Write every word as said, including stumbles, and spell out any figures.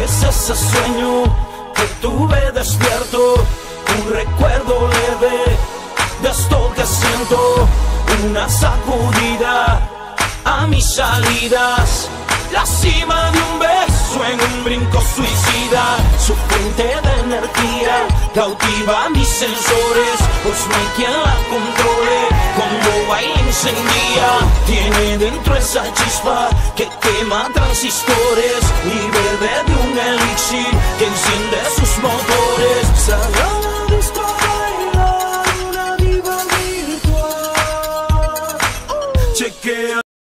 es ese sueño que tuve despierto, un recuerdo leve de esto que siento, una sacudida a mis salidas, la cima de un beso en un brinco suicida, su fuente de energía cautiva mis sensores, pues no hay quien la controle, cuando baila incendia, tiene dentro esa chispa que quema transistores y